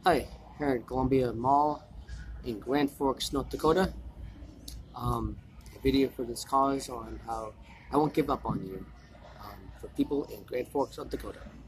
Hi, here at Columbia Mall in Grand Forks, North Dakota. A video for this cause on how I won't give up on you for people in Grand Forks, North Dakota.